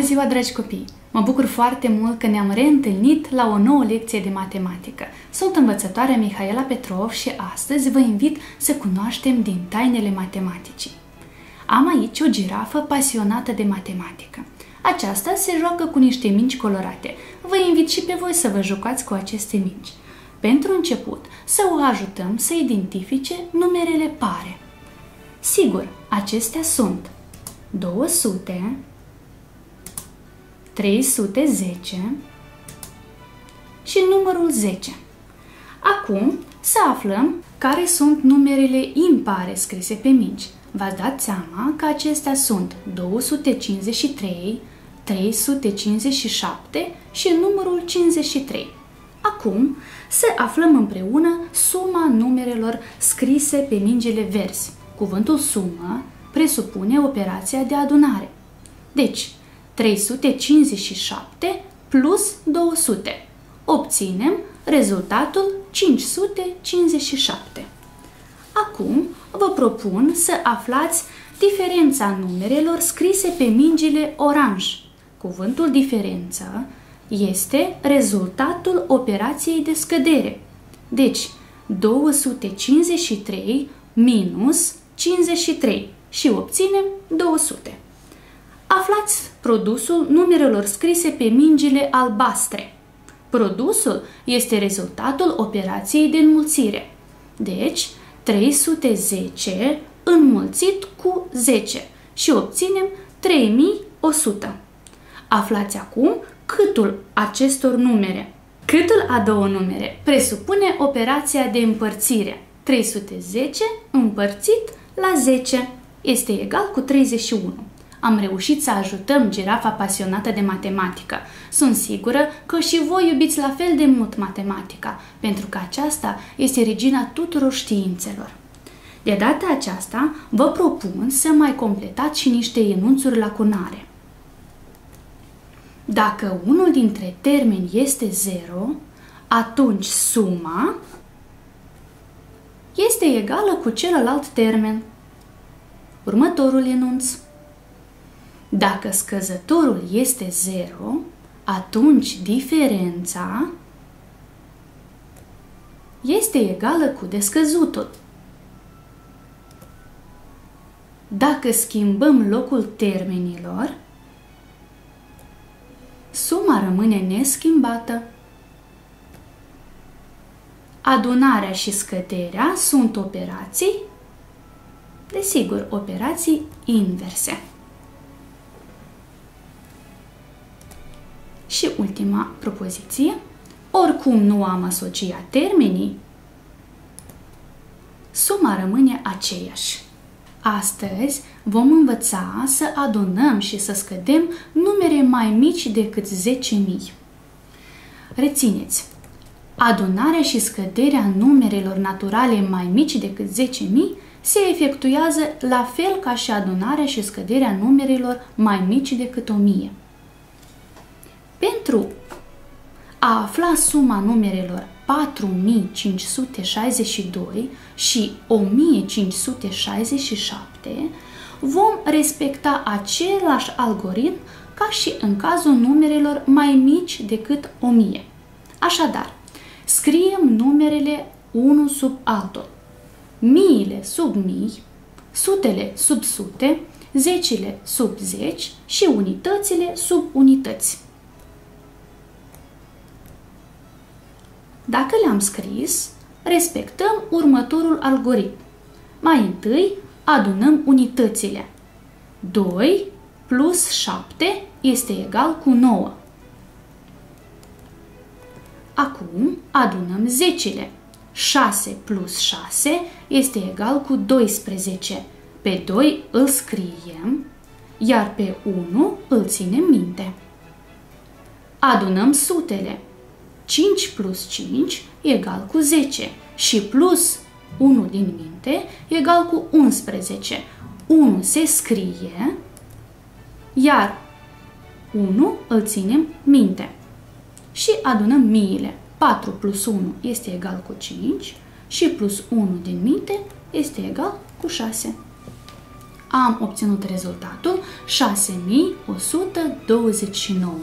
Bună ziua, dragi copii! Mă bucur foarte mult că ne-am reîntâlnit la o nouă lecție de matematică. Sunt învățătoarea Mihaela Petrov și astăzi vă invit să cunoaștem din tainele matematicii. Am aici o girafă pasionată de matematică. Aceasta se joacă cu niște mingi colorate. Vă invit și pe voi să vă jucați cu aceste mingi. Pentru început, să o ajutăm să identifice numerele pare. Sigur, acestea sunt 200, 310 și numărul 10. Acum să aflăm care sunt numerele impare scrise pe mingi. V-ați dat seama că acestea sunt 253, 357 și numărul 53. Acum să aflăm împreună suma numerelor scrise pe mingile verzi. Cuvântul sumă presupune operația de adunare. Deci, 357 plus 200. Obținem rezultatul 557. Acum vă propun să aflați diferența numerelor scrise pe mingile oranj. Cuvântul diferență este rezultatul operației de scădere. Deci, 253 minus 53 și obținem 200. Aflați produsul numerelor scrise pe mingile albastre. Produsul este rezultatul operației de înmulțire. Deci, 310 înmulțit cu 10 și obținem 3100. Aflați acum câtul acestor numere. Câtul a două numere presupune operația de împărțire. 310 împărțit la 10 este egal cu 31. Am reușit să ajutăm girafa pasionată de matematică. Sunt sigură că și voi iubiți la fel de mult matematica, pentru că aceasta este regina tuturor științelor. De data aceasta, vă propun să mai completați și niște enunțuri lacunare. Dacă unul dintre termeni este 0, atunci suma este egală cu celălalt termen. Următorul enunț. Dacă scăzătorul este 0, atunci diferența este egală cu descăzutul. Dacă schimbăm locul termenilor, suma rămâne neschimbată. Adunarea și scăderea sunt operații, desigur, operații inverse. Și ultima propoziție, oricum nu am asociat termenii, suma rămâne aceeași. Astăzi vom învăța să adunăm și să scădem numere mai mici decât 10.000. Rețineți, adunarea și scăderea numerelor naturale mai mici decât 10.000 se efectuează la fel ca și adunarea și scăderea numerelor mai mici decât 1000. Pentru a afla suma numerelor 4562 și 1567, vom respecta același algoritm ca și în cazul numerelor mai mici decât 1000. Așadar, scriem numerele unul sub altul, miile sub mii, sutele sub sute, zecile sub zeci și unitățile sub unități. Dacă le-am scris, respectăm următorul algoritm. Mai întâi adunăm unitățile. 2 plus 7 este egal cu 9. Acum adunăm zecile. 6 plus 6 este egal cu 12. Pe 2 îl scriem, iar pe 1 îl ținem minte. Adunăm sutele. 5 plus 5 egal cu 10 și plus 1 din minte egal cu 11. 1 se scrie, iar 1 îl ținem minte. Și adunăm miile. 4 plus 1 este egal cu 5 și plus 1 din minte este egal cu 6. am obținut rezultatul 6129.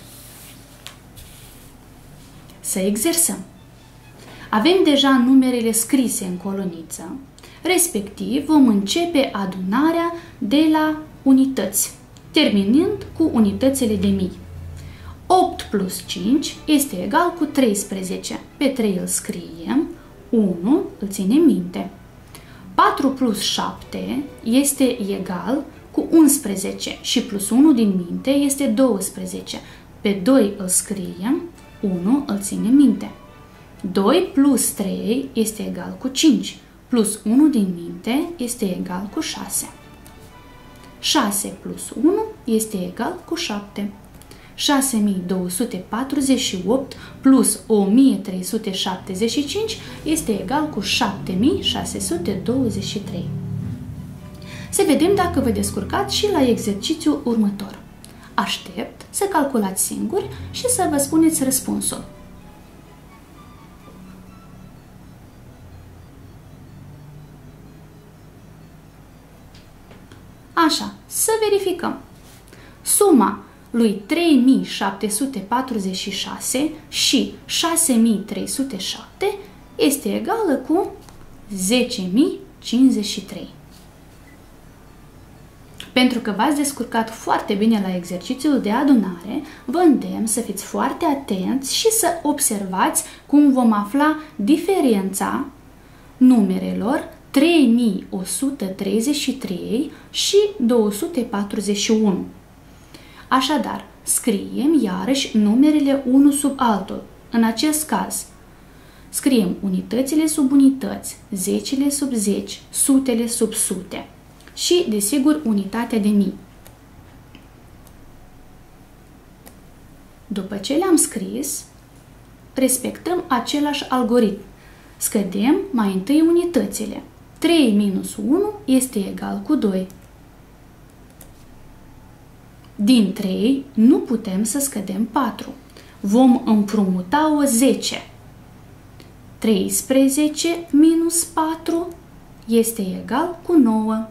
Să exersăm. Avem deja numerele scrise în coloniță, respectiv vom începe adunarea de la unități, terminând cu unitățile de mii. 8 plus 5 este egal cu 13. Pe 3 îl scriem, 1 îl ținem minte. 4 plus 7 este egal cu 11 și plus 1 din minte este 12. Pe 2 îl scriem, 1 îl ținem minte. 2 plus 3 este egal cu 5, plus 1 din minte este egal cu 6. 6 plus 1 este egal cu 7. 6248 plus 1375 este egal cu 7623. Să vedem dacă vă descurcați și la exercițiul următor. Aștept să calculați singuri și să vă spuneți răspunsul. Așa, să verificăm. Suma lui 3746 și 6307 este egală cu 10.053. Pentru că v-ați descurcat foarte bine la exercițiul de adunare, vă îndemn să fiți foarte atenți și să observați cum vom afla diferența numerelor 3133 și 241. Așadar, scriem iarăși numerele unul sub altul. În acest caz, scriem unitățile sub unități, zecile sub zeci, sutele sub sute și, desigur, unitatea de mii. După ce le-am scris, respectăm același algoritm. Scădem mai întâi unitățile. 3 minus 1 este egal cu 2. Din 3 nu putem să scădem 4. Vom împrumuta o 10. 13 minus 4 este egal cu 9.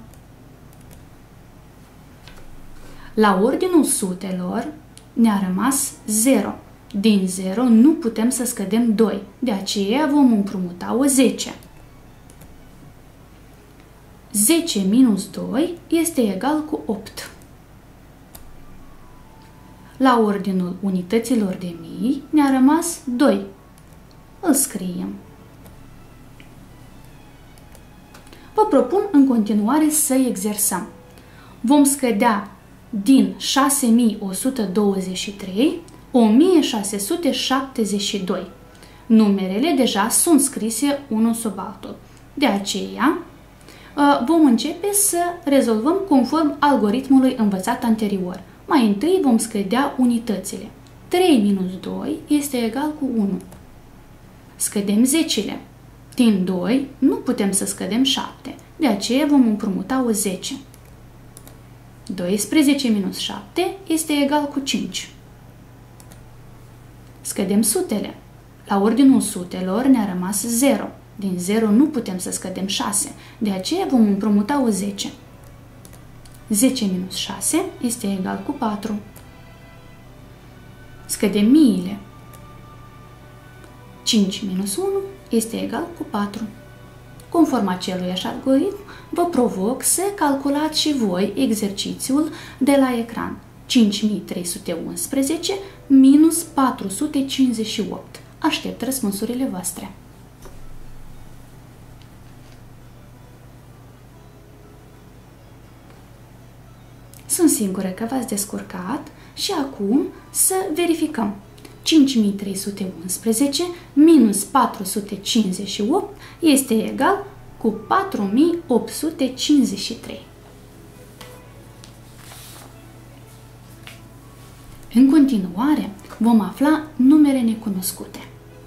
La ordinul sutelor ne-a rămas 0. Din 0 nu putem să scădem 2, de aceea vom împrumuta o 10. 10 minus 2 este egal cu 8. La ordinul unităților de mii ne-a rămas 2. Îl scriem. Vă propun în continuare să exersăm. Vom scădea din 6123 1672. Numerele deja sunt scrise unul sub altul. De aceea vom începe să rezolvăm conform algoritmului învățat anterior. Mai întâi vom scădea unitățile. 3 minus 2 este egal cu 1. Scădem zecile. Din 2 nu putem să scădem 7, de aceea vom împrumuta o 10. 12 minus 7 este egal cu 5. Scădem sutele. La ordinul sutelor ne-a rămas 0. Din 0 nu putem să scădem 6, de aceea vom împrumuta o 10. 10 minus 6 este egal cu 4. Scădem miile. 5 minus 1 este egal cu 4. Conform aceluiași algoritm, vă provoc să calculați și voi exercițiul de la ecran. 5311 minus 458. Aștept răspunsurile voastre. Sunt sigură că v-ați descurcat și acum să verificăm. 5311 minus 458 este egal cu 4853. În continuare, vom afla numere necunoscute.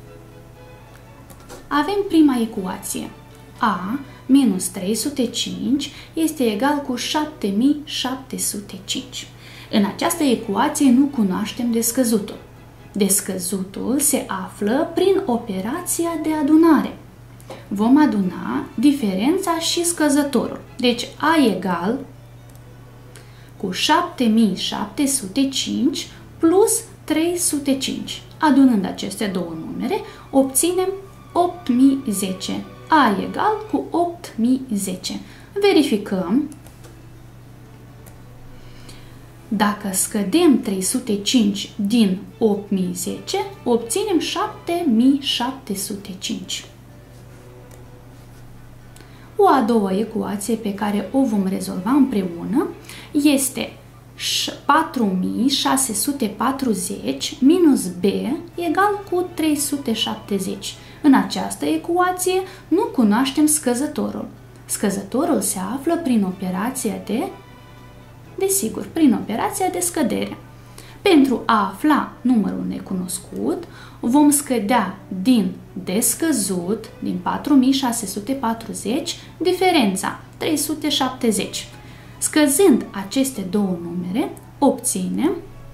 Avem prima ecuație. A minus 305 este egal cu 7705. În această ecuație nu cunoaștem descăzutul. Descăzutul se află prin operația de adunare. Vom aduna diferența și scăzătorul. Deci A egal cu 7705 plus 305. Adunând aceste două numere, obținem 8010. A egal cu 8010. Verificăm. Dacă scădem 305 din 8010, obținem 7705. O a doua ecuație pe care o vom rezolva împreună este 4640 minus b egal cu 370. În această ecuație nu cunoaștem scăzătorul. Scăzătorul se află prin operația prin operația de scădere. Pentru a afla numărul necunoscut, vom scădea din descăzut, din 4640, diferența 370. Scăzând aceste două numere, obținem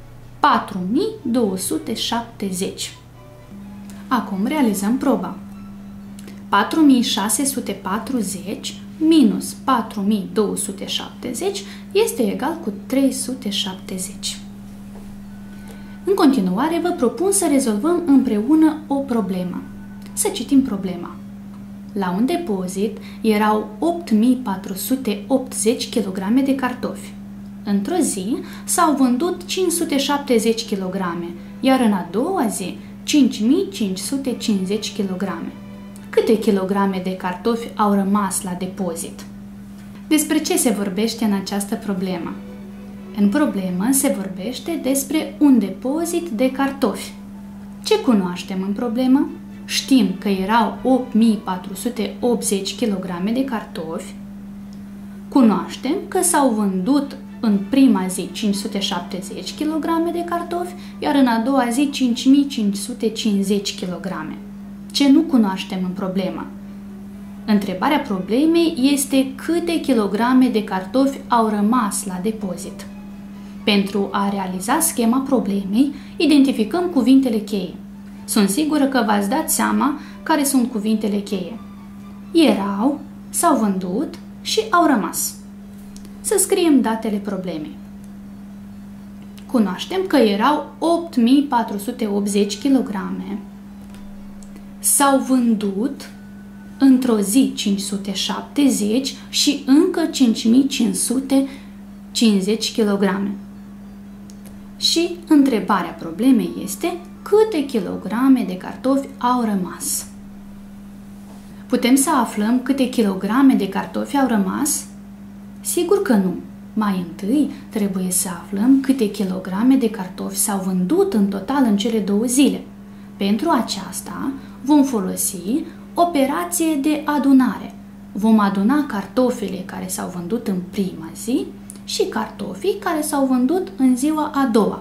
4270. Acum realizăm proba. 4640 minus 4270 este egal cu 370. În continuare, vă propun să rezolvăm împreună o problemă. Să citim problema. La un depozit erau 8480 kg de cartofi. Într-o zi s-au vândut 570 kg, iar în a doua zi 5550 kg. Câte kilograme de cartofi au rămas la depozit? Despre ce se vorbește în această problemă? În problemă se vorbește despre un depozit de cartofi. Ce cunoaștem în problemă? Știm că erau 8480 kg de cartofi. Cunoaștem că s-au vândut în prima zi 570 kg de cartofi, iar în a doua zi 5550 kg. Ce nu cunoaștem în problemă? Întrebarea problemei este câte kilograme de cartofi au rămas la depozit. Pentru a realiza schema problemei, identificăm cuvintele cheie. Sunt sigură că v-ați dat seama care sunt cuvintele cheie. Erau, s-au vândut și au rămas. Să scriem datele problemei. Cunoaștem că erau 8480 kg, s-au vândut într-o zi 570 și încă 5550 kg. Și întrebarea problemei este câte kilograme de cartofi au rămas. Putem să aflăm câte kilograme de cartofi au rămas? Sigur că nu. Mai întâi trebuie să aflăm câte kilograme de cartofi s-au vândut în total în cele două zile. Pentru aceasta vom folosi operație de adunare. Vom aduna cartofele care s-au vândut în prima zi și cartofii care s-au vândut în ziua a doua.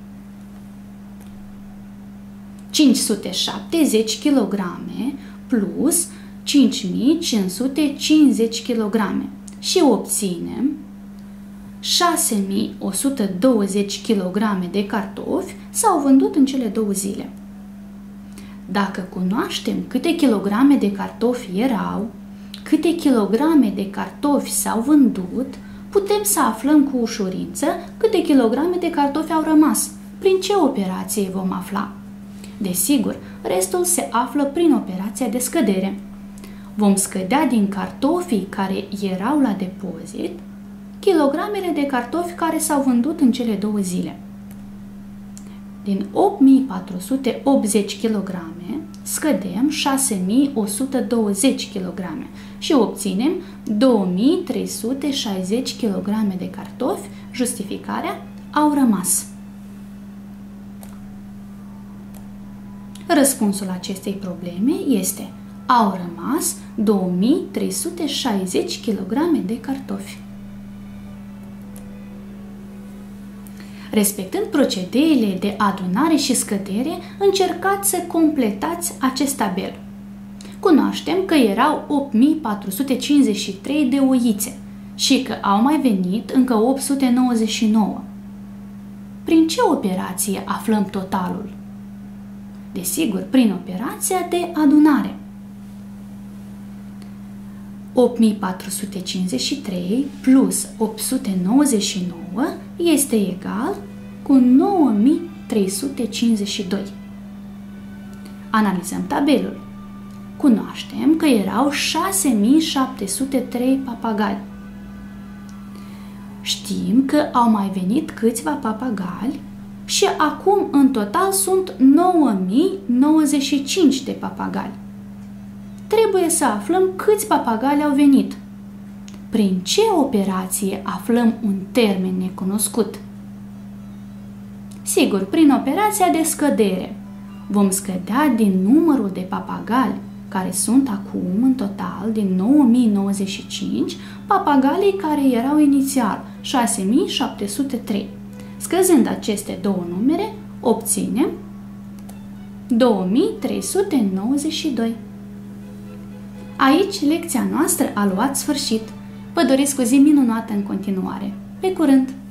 570 kg plus 5550 kg și obținem 6120 kg de cartofi s-au vândut în cele două zile. Dacă cunoaștem câte kilograme de cartofi erau, câte kilograme de cartofi s-au vândut, putem să aflăm cu ușurință câte kilograme de cartofi au rămas. Prin ce operație vom afla? Desigur, restul se află prin operația de scădere. Vom scădea din cartofii care erau la depozit kilogramele de cartofi care s-au vândut în cele două zile. Din 8480 kg scădem 6120 kg și obținem 2360 kg de cartofi, justificarea au rămas. Răspunsul acestei probleme este au rămas 2360 kg de cartofi. Respectând procedeele de adunare și scădere, încercați să completați acest tabel. Cunoaștem că erau 8453 de oițe și că au mai venit încă 899. Prin ce operație aflăm totalul? Desigur, prin operația de adunare. 8453 plus 899 este egal cu 9352. Analizăm tabelul. Cunoaștem că erau 6703 papagali. Știm că au mai venit câțiva papagali și acum în total sunt 9095 de papagali. Trebuie să aflăm câți papagali au venit. Prin ce operație aflăm un termen necunoscut? Sigur, prin operația de scădere. Vom scădea din numărul de papagali, care sunt acum în total din 9095, papagalii care erau inițial 6703. Scăzând aceste două numere, obținem 2392. Aici lecția noastră a luat sfârșit. Vă doresc o zi minunată în continuare. Pe curând!